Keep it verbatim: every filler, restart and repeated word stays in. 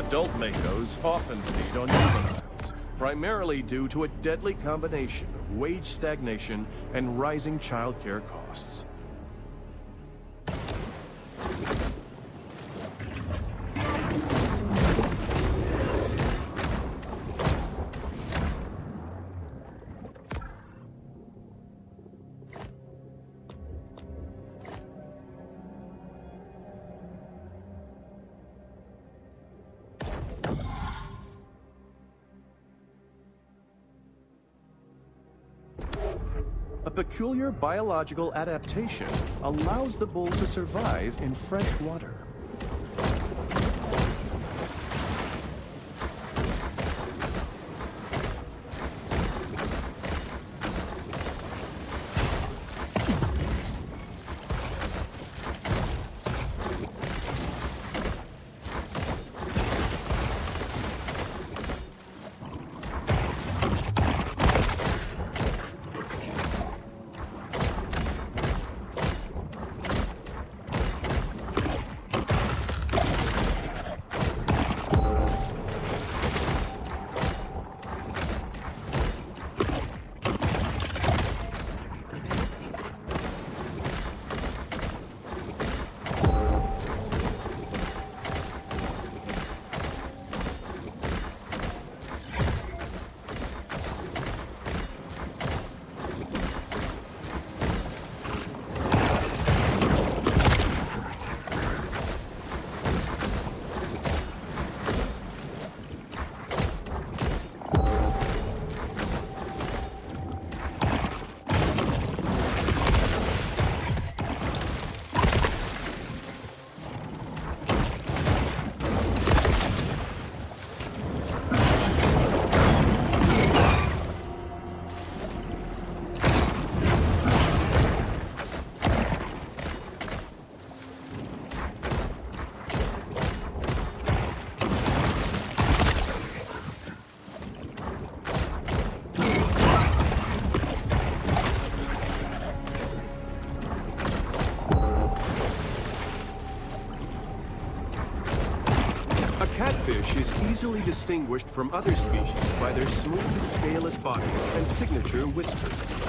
Adult mangoes often feed on juveniles, primarily due to a deadly combination of wage stagnation and rising childcare costs. A peculiar biological adaptation allows the bull to survive in fresh water. Catfish is easily distinguished from other species by their smooth, scaleless bodies and signature whiskers.